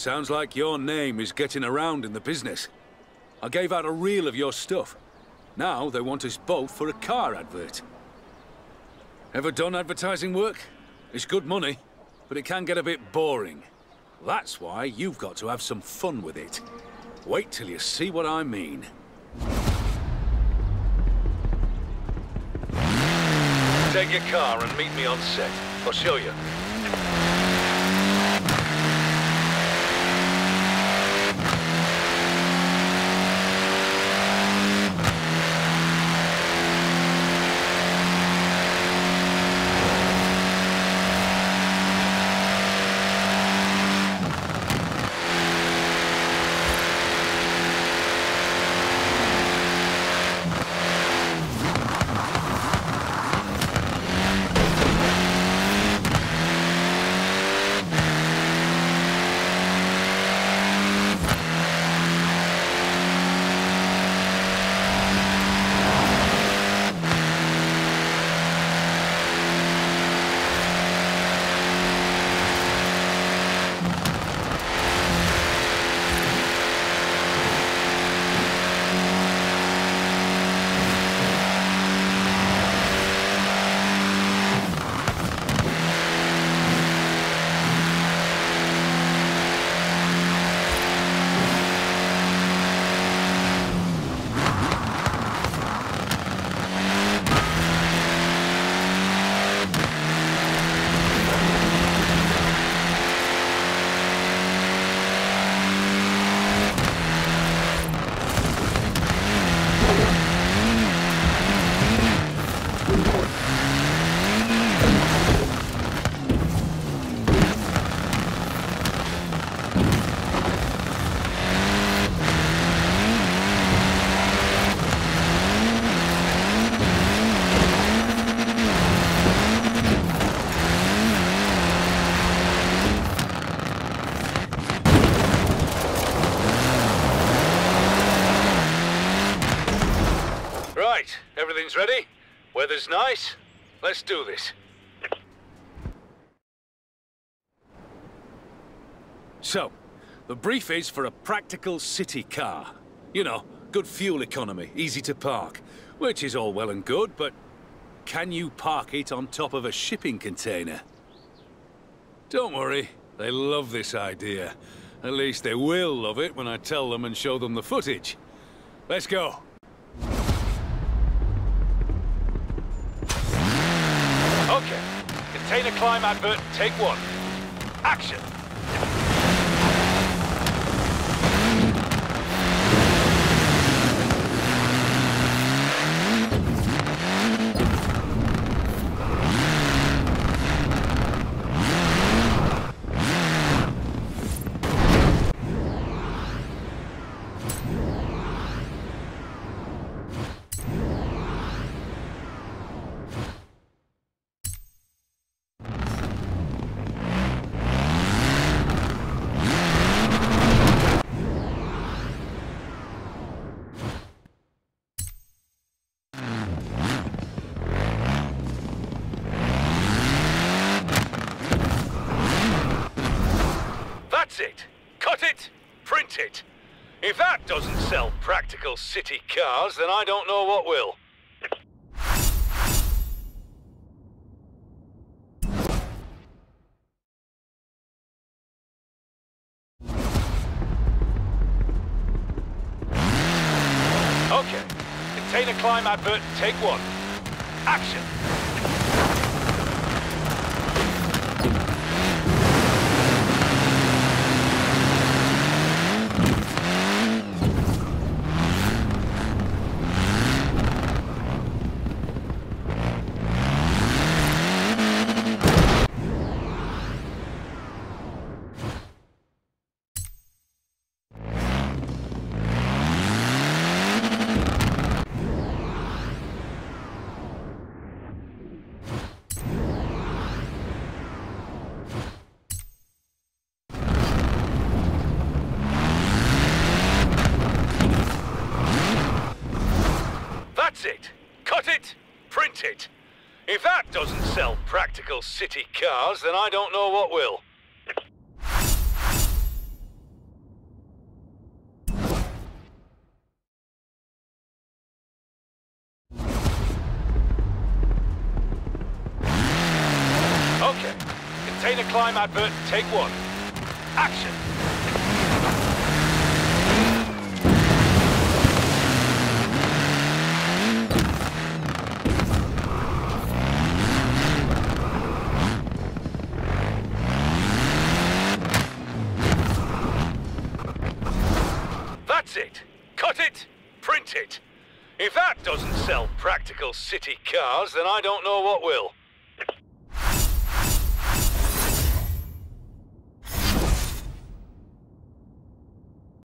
Sounds like your name is getting around in the business. I gave out a reel of your stuff. Now they want us both for a car advert. Ever done advertising work? It's good money, but it can get a bit boring. That's why you've got to have some fun with it. Wait till you see what I mean. Take your car and meet me on set. I'll show you. Right, everything's ready? Weather's nice? Let's do this. So, the brief is for a practical city car. You know, good fuel economy, easy to park. Which is all well and good, but can you park it on top of a shipping container? Don't worry, they love this idea. At least they will love it when I tell them and show them the footage. Let's go. Okay, container climb advert, take one. Action! That's it. Cut it, print it. If that doesn't sell practical city cars, then I don't know what will. Okay, container climb advert, take one. Action! That's it. Cut it, print it. If that doesn't sell practical city cars, then I don't know what will. climb advert, take one. Action! That's it. Cut it, print it. If that doesn't sell practical city cars, then I don't know what will.